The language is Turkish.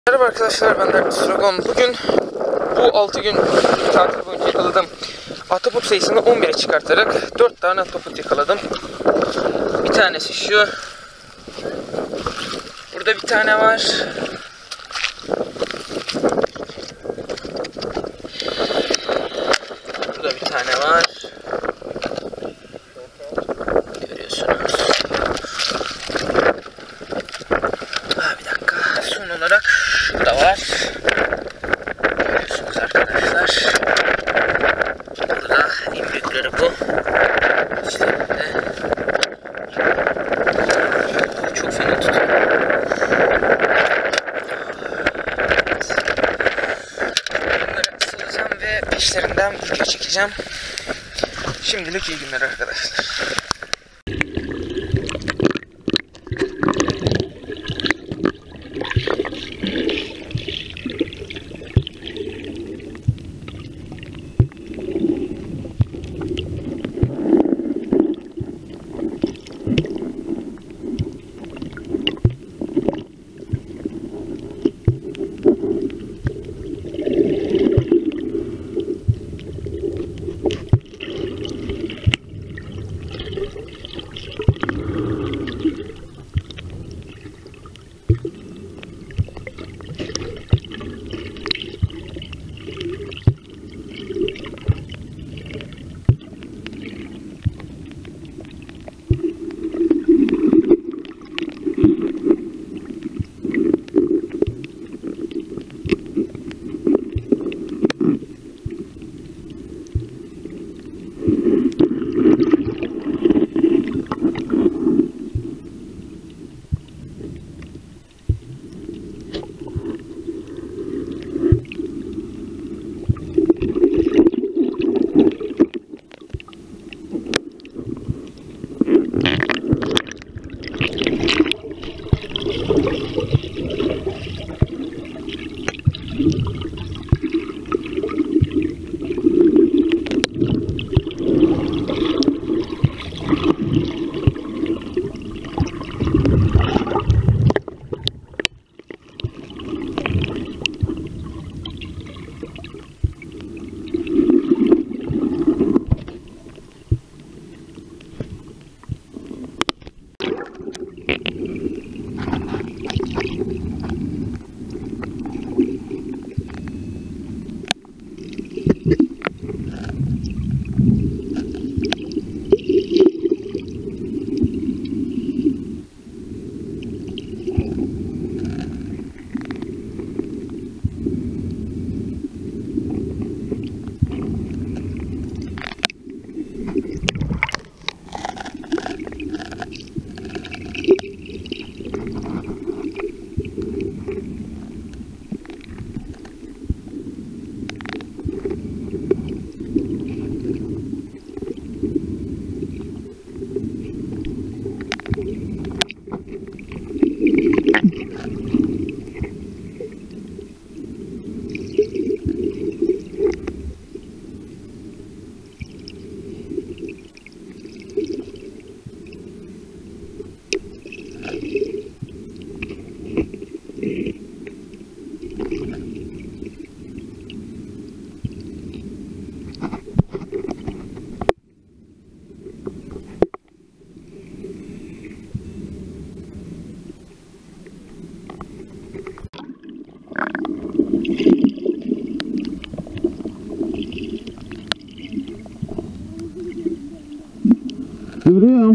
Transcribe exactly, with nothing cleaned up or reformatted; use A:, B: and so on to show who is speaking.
A: Merhaba arkadaşlar, ben Darkus Dragon. Bugün bu altı gün tatil boyunca yakaladım ahtapot sayısını on bire çıkartarak dört tane ahtapot yakaladım. Bir tanesi şu. Burada bir tane var. Burada bir tane var. Görüyorsunuz. Ha, bir dakika. Son olarak şurada var. Görüyorsunuz arkadaşlar. Burada en büyükleri bu. İçlerinde. Çok fena tutuyor. Bunları salacağım ve peşlerinden video çekeceğim. Şimdilik iyi günler arkadaşlar.
B: Buraya.